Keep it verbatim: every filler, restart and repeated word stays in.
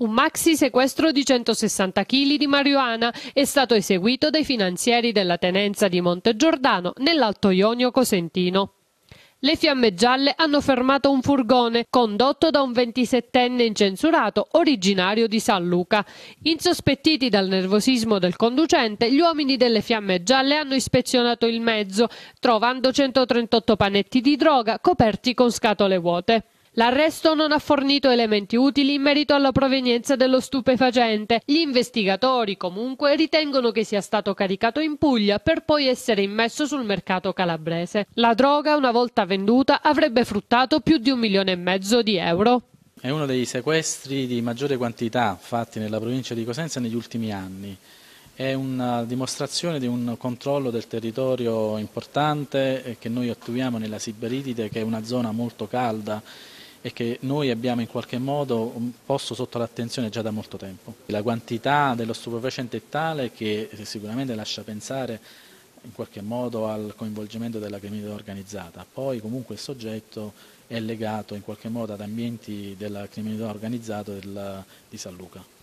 Un maxi sequestro di centosessanta chili di marijuana è stato eseguito dai finanzieri della tenenza di Montegiordano nell'Alto Ionio Cosentino. Le fiamme gialle hanno fermato un furgone condotto da un ventisettenne incensurato originario di San Luca. Insospettiti dal nervosismo del conducente, gli uomini delle fiamme gialle hanno ispezionato il mezzo, trovando centotrentotto panetti di droga coperti con scatole vuote. L'arresto non ha fornito elementi utili in merito alla provenienza dello stupefacente. Gli investigatori, comunque, ritengono che sia stato caricato in Puglia per poi essere immesso sul mercato calabrese. La droga, una volta venduta, avrebbe fruttato più di un milione e mezzo di euro. È uno dei sequestri di maggiore quantità fatti nella provincia di Cosenza negli ultimi anni. È una dimostrazione di un controllo del territorio importante che noi attuiamo nella Siberitide, che è una zona molto calda e che noi abbiamo in qualche modo posto sotto l'attenzione già da molto tempo. La quantità dello stupefacente è tale che sicuramente lascia pensare in qualche modo al coinvolgimento della criminalità organizzata. Poi comunque il soggetto è legato in qualche modo ad ambienti della criminalità organizzata del, di San Luca.